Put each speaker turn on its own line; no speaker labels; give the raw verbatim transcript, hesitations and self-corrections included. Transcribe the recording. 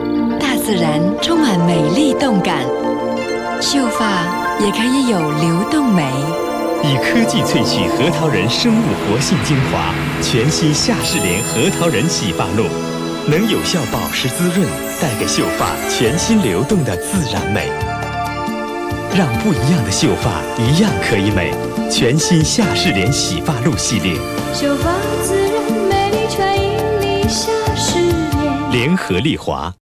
大自然充满美丽动感，秀发也可以有流动美。
以科技萃取核桃仁生物活性精华，全新夏仕莲核桃仁洗发露，能有效保湿滋润，带给秀发全新流动的自然美。让不一样的秀发一样可以美。全新夏仕莲洗发露系列，
秀发自然美丽，传引你夏仕莲。
联合利华。